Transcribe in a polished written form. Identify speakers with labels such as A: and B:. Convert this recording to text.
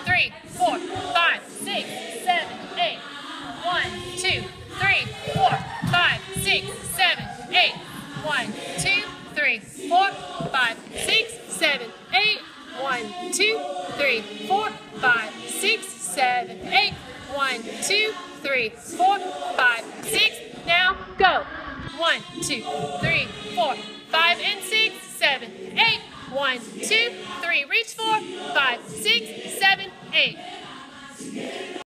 A: 3, 4, 5, 6, 7, 8. 1, 2, 3, 4, 5, 6, 7, 8. 1, 2, 3, 4, 5, 6, 7, 8. 1, 2, 3, 4, 5, 6, 7, 8. 1, 2, 3, 4, 5, 6. Now go. 1, 2, 3, 4, 5, and 6, 7, 8. 1, 2, 3. Reach 4, 5, 6, 7, 8.